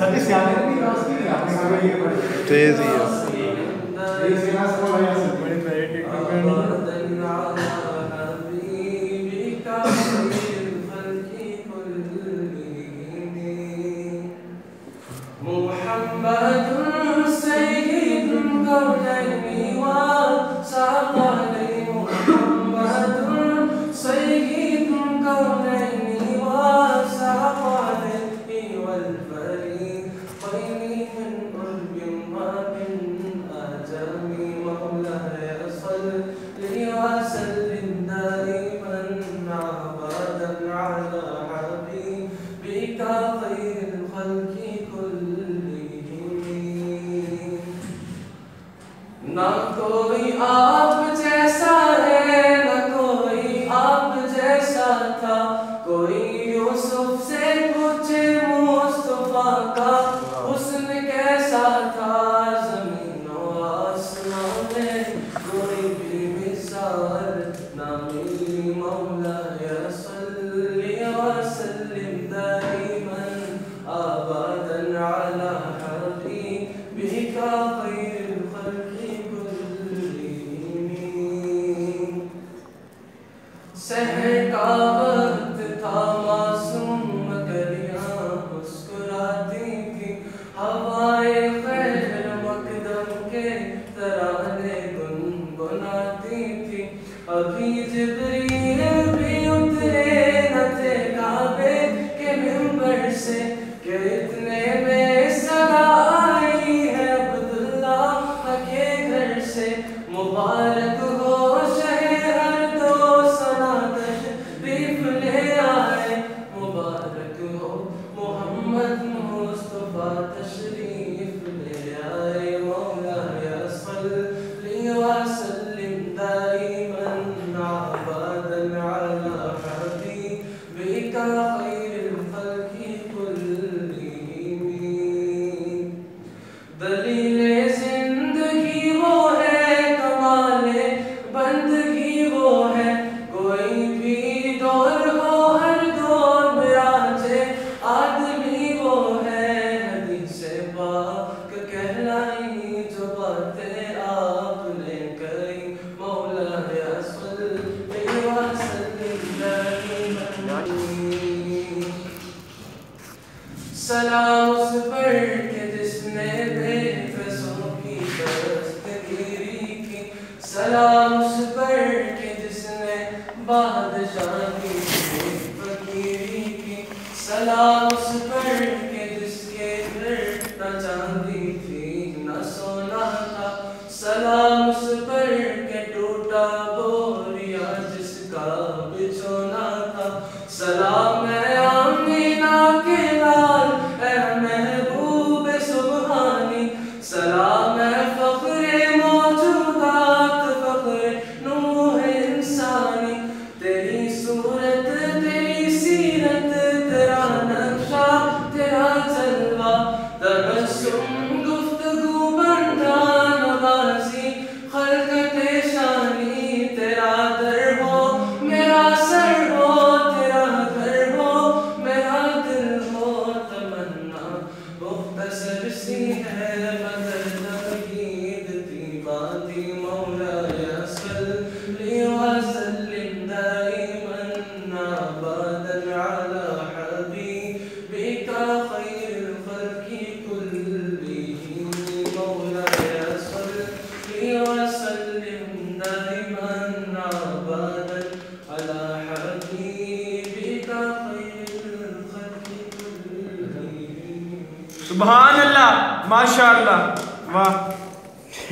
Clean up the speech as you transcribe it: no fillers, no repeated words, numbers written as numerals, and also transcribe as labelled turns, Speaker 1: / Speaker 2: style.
Speaker 1: تیز ہی ہے
Speaker 2: نہ کوئی آپ جیسا ہے نہ کوئی آپ جیسا تھا کوئی یوسف سے پوچھے مصطفیٰ کا حسن کیسا تھا زمین و آسمان میں کوئی بھی مثال نہ ملی مولاي صلی وسلم دائما ابدا على حبيبك خير الخلق سحر کا وقت تھا معصوم کلیاں مسکراتی تھی ہوائیں خیر مقدم کے ترانے گنگناتی تھی ابھی جبریل بھی اترے نہ تھے کعبے کے منبر سے کہ اتنے میں صدا آئی ہے عبداللہ کے گھر سے مبارک ہو شہر دو مبارک ہو محمد مصطفیٰ تشریف لے آئے مولاي صلی وسلم دائما ابدا على حبيبك خير الخلق كلهم دلیل زندگی وہ ہے کمال بندگی وہ ہے کوئی بھی دور ہو ہر دور میں آجے آدمی وہ ہے حدیث پاک کہلائی جو باتیں آپ نے کہی مولاي صلی وسلم دائما سلام اس پر کہ جس نے بے قصوں کی دستگیری کی سلام اس پر کہ جس نے بادشاہی کی فقیری کی سلام اس پر کہ جس کے گھر نہ چاندی تھی نہ سونا تھا سلام اس پر کہ ٹوٹا بوریا جس کا بچھونا تھا سلام ہے آمینہ کے لال اے محبوب سبحانی سلام ہے فخر موجودات فخر نوح انسانی تیری صورت تیری سیرت تیرا نقشہ تیرا جلوہ تبسم گفتگو بندہ نوازی خلقت شانی تیرا در ہو میرا سر ہو تیرا گھر ہو میرا دل ہو تمنا مختصر سی ہے مگر تمہید تھی باتی مولاي صلی وسلم دائما ابدا على حبيبك خير الخلق كلهم مولاي صلی وسلم دائما ابدا على حبيبك خير الخلق كلهم
Speaker 3: سبحان اللہ ماشاء اللہ واہ